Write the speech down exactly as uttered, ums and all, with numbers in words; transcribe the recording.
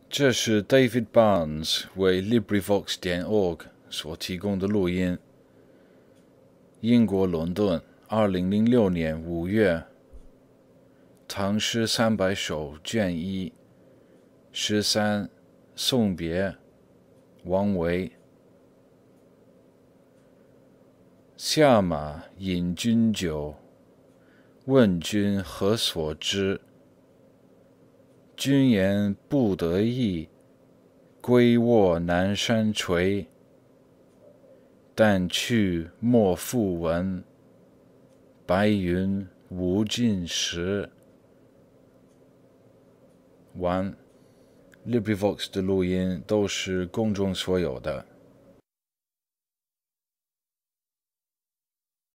这是 David Barnes 为 LibriVox 点 org 所提供的录音。英国伦敦，二零零六年五月，《唐诗三百首》卷一，十三，送别，王维。下马饮君酒，问君何所知？君言不得意，归卧南山陲。但去莫复闻，白云无尽时。完。LibriVox 的录音都是公众所有的。